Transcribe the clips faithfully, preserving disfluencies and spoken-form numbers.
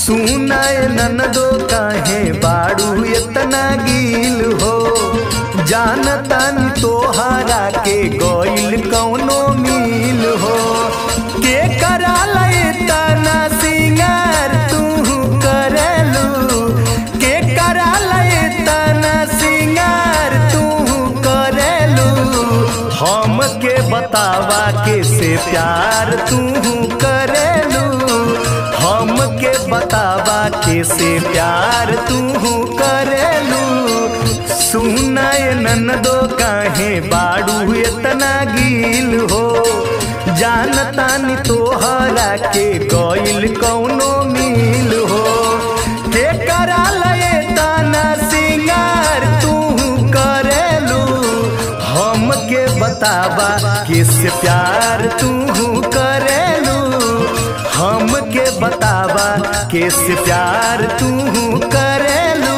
सुनाए ननदो काहे बाड़ू इतना गील हो, जानतान तोहरा के गइल कौनो मिल हो। के कराला इतना सिंगार तू करेलू, के कराला इतना सिंगार तू करेलू। हम के बतावा के से प्यार तू करेलू, हम के बतावा के से प्यार तू करेलू। सुनाए ननदो काहे बाड़ू इतना गील हो, जानतानी तोहरा के गइल कौनो मिल हो। के कराला इतना सिंगार तू करेलू, हम के बतावा किस प्यार तू करेलू, हम के बतावा किस प्यार तू करेलू।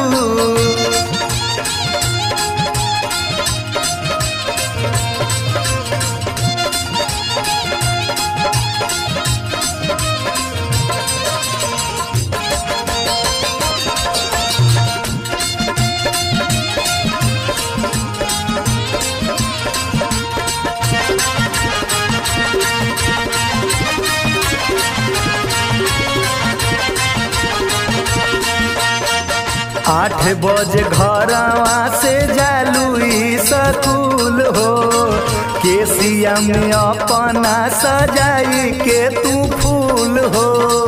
आठ बजे घरवा से जालू स्कूल हो, केसिया में अपना सजाई के तू फूल हो।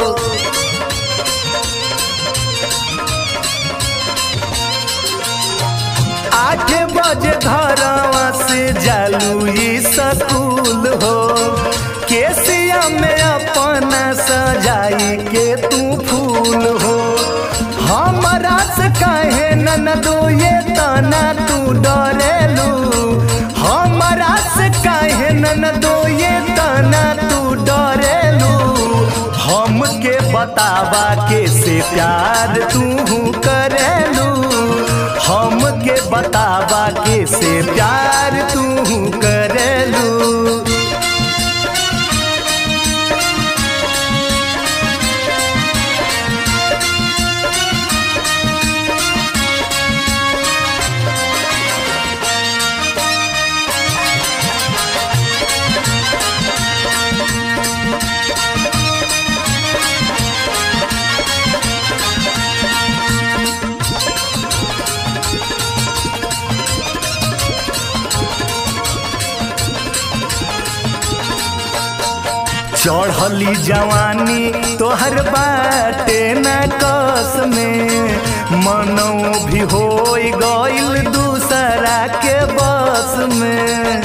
आठ बजे घरवा से जालू स्कूल हो, केसिया में अपना सजाई के तू फूल हो। हमरा से काहे ननदो ये तना तू डरेलू, हमरा से काहे ननदो ये तना तू डरेलू। हम के बतावा के से प्यार तू करेलू, हम के बतावा के से प्यार तू करेलू। चढ़ली जवानी तोहर बाटे न कस में, मनो भी हो गइल दूसरा के बस में।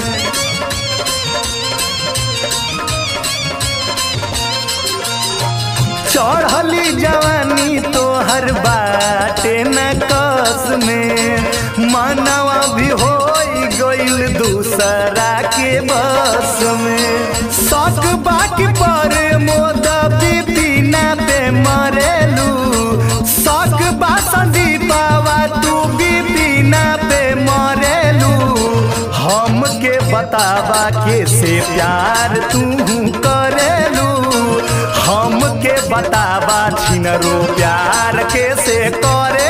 चढ़ली जवानी तोहर बाटे न कस में, मनवा भी हो गइल दूसरा के बस में। शक बाकी पर मोद बिपिना पे मरेलू, शक बा संदीपावा तू बिपिना पे मरेलू। हम के बतावा के से प्यार तू करेलू, हम के बतावा छिनरो प्यार के से करे।